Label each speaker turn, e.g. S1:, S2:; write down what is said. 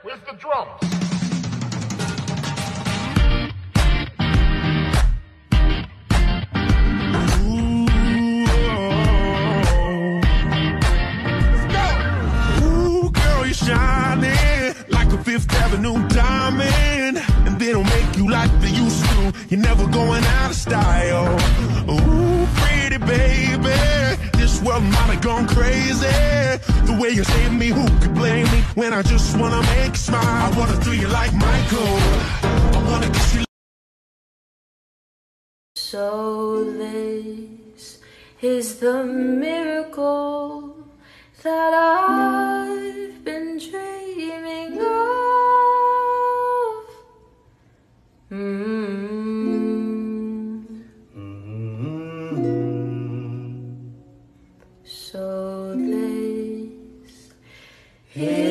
S1: Where's the drums?
S2: Shining like a Fifth Avenue diamond, and they don't make you like they used to. You're never going out of style. Ooh, pretty baby, this world might have gone crazy. The way you saved me, who could blame me when I just wanna make you smile? I wanna do you like Michael. I wanna kiss you.
S3: So this is the miracle that I've been dreaming of. So this is